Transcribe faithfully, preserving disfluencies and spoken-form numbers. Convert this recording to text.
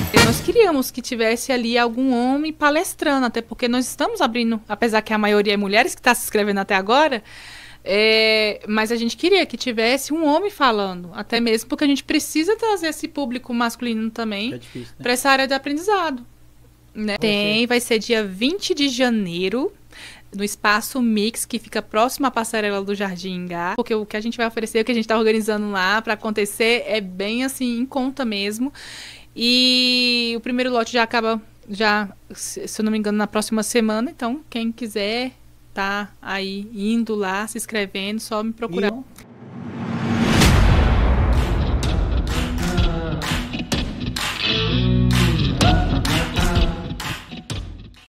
Nós queríamos que tivesse ali algum homem palestrando, até porque nós estamos abrindo, apesar que a maioria é mulheres que está se inscrevendo até agora, é, mas a gente queria que tivesse um homem falando, até mesmo porque a gente precisa trazer esse público masculino também É difícil, né? para essa área de aprendizado. Né? Tem, vai ser dia vinte de janeiro, no Espaço Mix, que fica próximo à Passarela do Jardim Ingá, porque o que a gente vai oferecer, o que a gente está organizando lá para acontecer é bem assim, em conta mesmo. E o primeiro lote já acaba, já, se eu não me engano, na próxima semana. Então, quem quiser tá aí indo lá, se inscrevendo, só me procurar. E